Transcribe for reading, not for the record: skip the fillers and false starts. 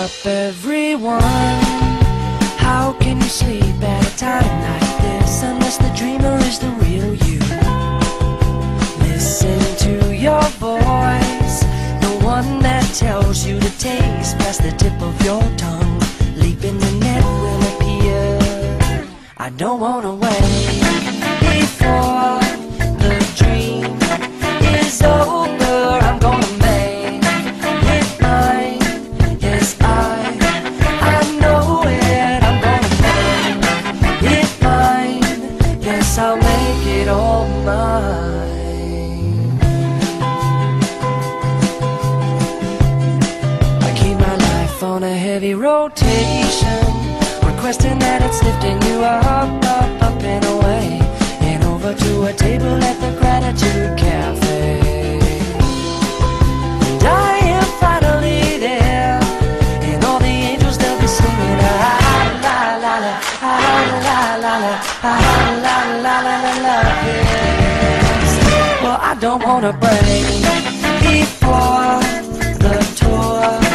up, everyone. How can you sleep at a time like this unless the dreamer is the real you? Listen to your voice, the one that tells you to taste past the tip of your tongue. Leap in the net will appear. I don't wanna wait before the dream is over. I'm gonna make it mine. Yes, I know it. I'm gonna make it mine. Yes, I'll make it all mine. I keep my life on a heavy rotation, requesting that it's lifting you up, up, up and away, and over to a table at the Gratitude Cafe. And I am finally there, and all the angels, they'll be singing ah la la la, ah la la la, ah la la la la la. Yes. Well, I don't wanna break before the tour